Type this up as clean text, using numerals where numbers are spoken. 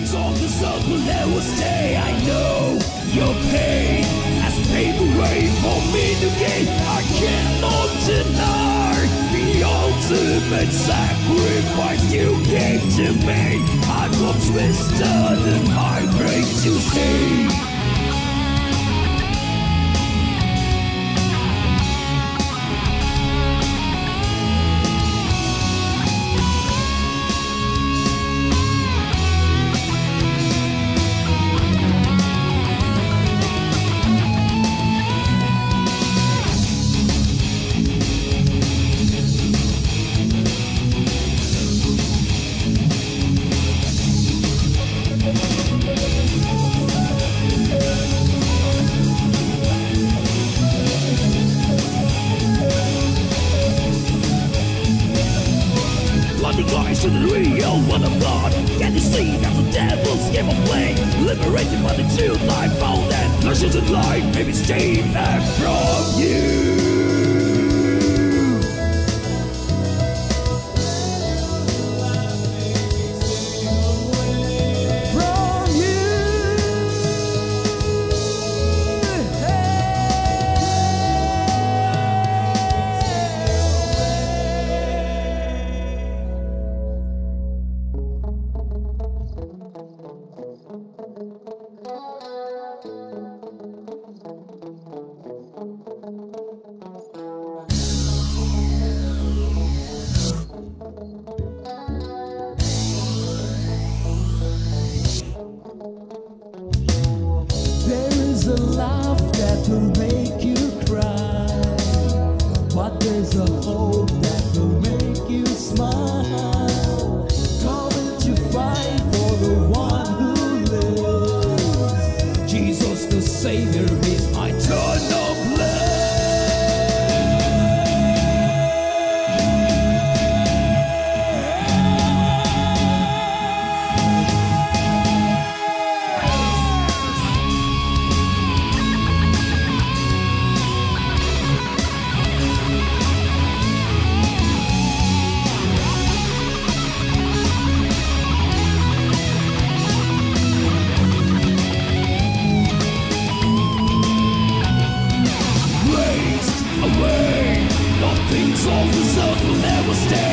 things on the earth will never stay. I know your pain has paved the way for me to gain. I cannot deny the ultimate sacrifice you gave to me. I was twisted and I break to see. To the real one of blood. Can you see that the devil's game of play? Liberated by the truth I found, and pleasures in life may be taken from you. A laugh that will make you cry, but there's a hope that will make you smile. Coming to fight for the one who lives. Jesus the Savior is my eternal bliss. Things on the earth will never stay.